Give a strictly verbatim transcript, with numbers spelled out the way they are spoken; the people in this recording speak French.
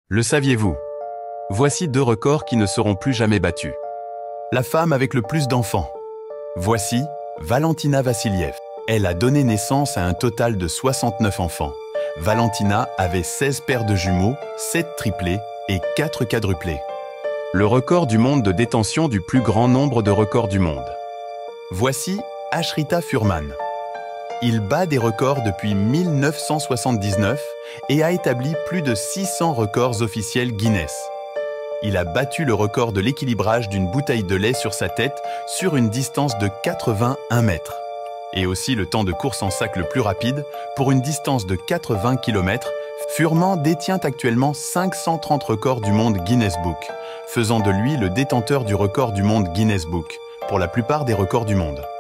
Le saviez-vous? Voici deux records qui ne seront plus jamais battus. La femme avec le plus d'enfants. Voici Valentina Vassiliev. Elle a donné naissance à un total de soixante-neuf enfants. Valentina avait seize paires de jumeaux, sept triplés et quatre quadruplés. Le record du monde de détention du plus grand nombre de records du monde. Voici Ashrita Furman. Il bat des records depuis mille neuf cent soixante-dix-neuf et a établi plus de six cents records officiels Guinness. Il a battu le record de l'équilibrage d'une bouteille de lait sur sa tête sur une distance de quatre-vingt-un mètres. Et aussi le temps de course en sac le plus rapide pour une distance de quatre-vingts kilomètres. Furman détient actuellement cinq cent trente records du monde Guinness Book, faisant de lui le détenteur du record du monde Guinness Book, pour la plupart des records du monde.